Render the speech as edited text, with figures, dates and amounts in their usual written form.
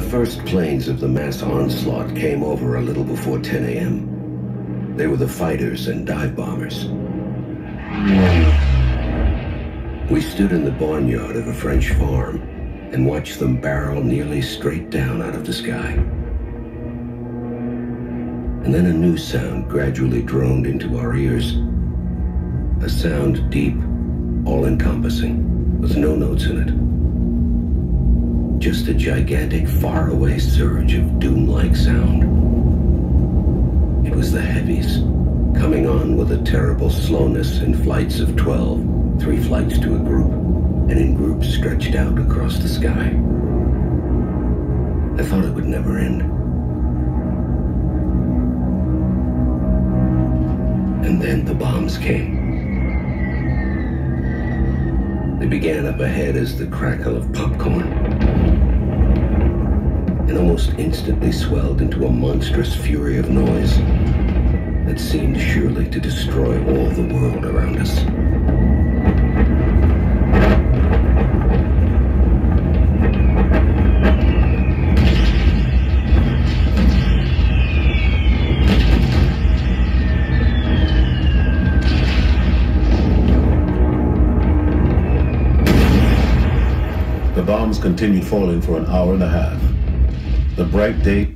first planes of the mass onslaught came over a little before 10 a.m. They were the fighters and dive bombers. We stood in the barnyard of a French farm and watched them barrel nearly straight down out of the sky. And then a new sound gradually droned into our ears. A sound deep, all-encompassing, with no notes in it. Just a gigantic, faraway surge of doom-like sound. It was the heavies, coming on with a terrible slowness in flights of 12, 3 flights to a group, and in groups stretched out across the sky. I thought it would never end. And then the bombs came. They began up ahead as the crackle of popcorn, and almost instantly swelled into a monstrous fury of noise that seemed surely to destroy all the world around us. The bombs continued falling for an hour and a half. The bright day